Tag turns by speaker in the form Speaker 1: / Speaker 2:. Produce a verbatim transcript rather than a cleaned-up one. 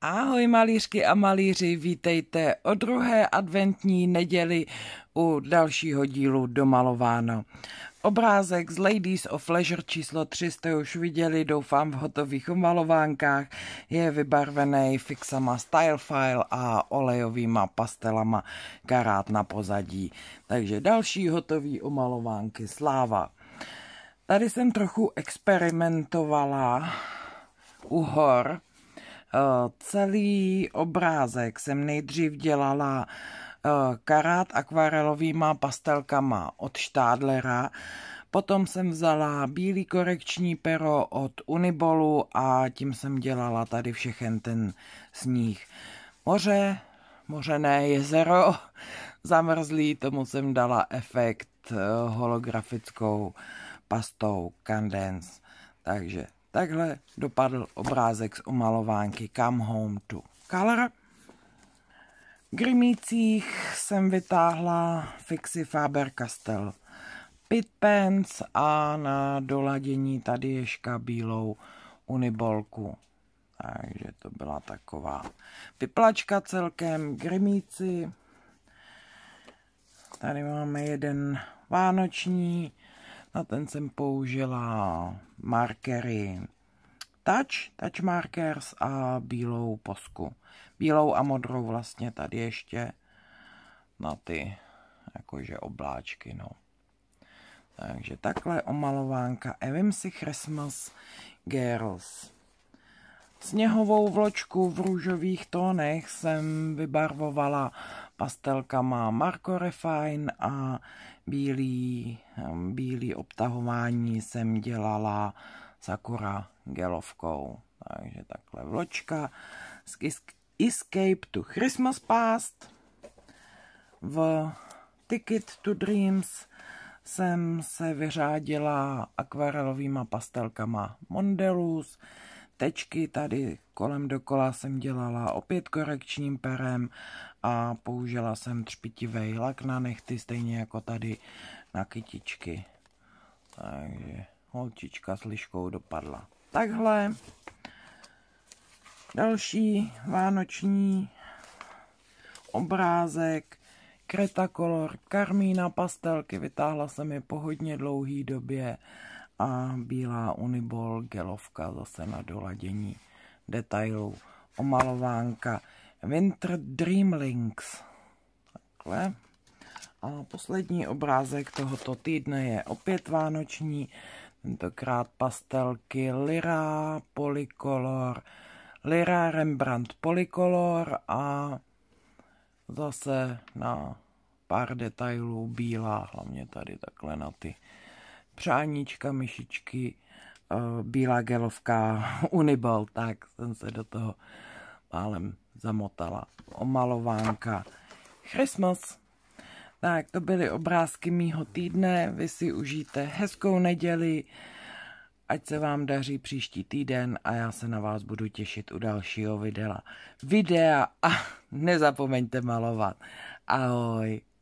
Speaker 1: Ahoj malířky a malíři, vítejte o druhé adventní neděli u dalšího dílu Domalováno. Obrázek z Ladies of Leisure číslo tři jste už viděli, doufám v hotových omalovánkách. Je vybarvený fixama Stylefile a olejovýma pastelama karát na pozadí. Takže další hotový omalovánky, sláva. Tady jsem trochu experimentovala u hor. Celý obrázek jsem nejdřív dělala karát akvarelovýma pastelkama od Stadlera, potom jsem vzala bílý korekční pero od Unibolu a tím jsem dělala tady všechen ten sníh. Moře, mořené jezero, zamrzlý, tomu jsem dala efekt holografickou pastou Candence, takže takhle dopadl obrázek z omalovánky Come Home to Color. V grimících jsem vytáhla fixy Faber-Castell Pit Pens a na doladění tady ještě bílou unibolku. Takže to byla taková vyplačka celkem. Grimíci. Tady máme jeden vánoční. Na ten jsem použila markery Touch, Touch Markers a bílou posku. Bílou a modrou vlastně tady ještě na ty jakože obláčky, no. Takže takhle omalovánka A V M C Christmas Girls. Sněhovou vločku v růžových tónech jsem vybarvovala pastelkama Marco Refine a bílý, bílý obtahování jsem dělala Sakura gelovkou. Takže takhle vločka z Escape to Christmas Past. V Ticket to Dreams jsem se vyřádila akvarelovýma pastelkama Mondeluz. Tečky tady kolem dokola jsem dělala opět korekčním perem a použila jsem třpitivý lak na nechty, stejně jako tady na kytičky. Takže holčička s liškou dopadla takhle. Další vánoční obrázek Cretacolor Carmina pastelky, vytáhla jsem je po hodně dlouhý době a bílá Unibol gelovka zase na doladění detailů. Omalovánka Winter Dreamlinks. Takhle. A poslední obrázek tohoto týdne je opět vánoční, tentokrát pastelky Lyra Polycolor, Lyra Rembrandt Polycolor a zase na pár detailů bílá, hlavně tady takhle na ty přáníčka, myšičky, bílá gelovka Unibol, tak jsem se do toho málem zamotala. Omalovánka Christmas. Tak to byly obrázky mýho týdne, vy si užijte hezkou neděli, ať se vám daří příští týden a já se na vás budu těšit u dalšího videa. Videa a nezapomeňte malovat. Ahoj.